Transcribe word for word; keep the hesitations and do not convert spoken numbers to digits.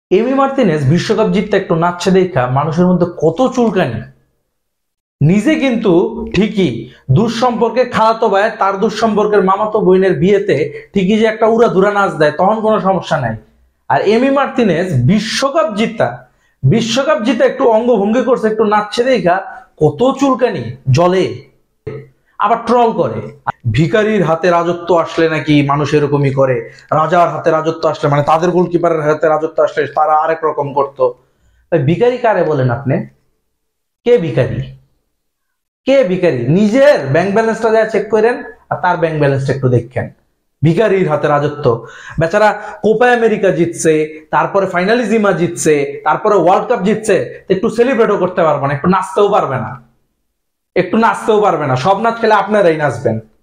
এমি Martinez বিশ্বকাপ জিততে একটু নাচছে দেখা মানুষের মধ্যে কত চুলকানি। নিজে কিন্তু ঠিকই দুঃসম্পর্কে খালাতো ভাই তার দুঃসম্পর্কের মামাতো বোনের বিয়েতে ঠিকই যে একটা উড়াধুরা নাচ দেয় তখন কোনো সমস্যা নাই। আর এমি মার্তিনেজ বিশ্বকাপ জিতা বিশ্বকাপ জিতে একটু অঙ্গভঙ্গি করছে, একটু নাচছে দেখা কত চুলকানি জলে। আবার ট্রল করে ভিখারির হাতে রাজত্ব আসলে নাকি মানুষ এরকমই করে, রাজার হাতে রাজত্ব আসলে মানে তাদের গোলকিপারের হাতে রাজত্ব আসলে তারা আরেক রকম করতো। ভিখারি কারে বলেন আপনি? কে ভিখারি? কে ভিখারি? নিজের ব্যাংক ব্যালেন্সটা যা চেক করেন আর তার ব্যাংক ব্যালেন্সটা একটু দেখেন। ভিখারির হাতে রাজত্ব। বেচারা কোপা আমেরিকা জিতছে, তারপরে ফাইনালিজিমা জিতছে, তারপরে ওয়ার্ল্ড কাপ জিতছে, একটু সেলিব্রেটও করতে পারবে না, একটু নাচতেও পারবে না, একটু নাচতেও পারবে না। সব নাচ খেলে আপনারাই নাচবেন।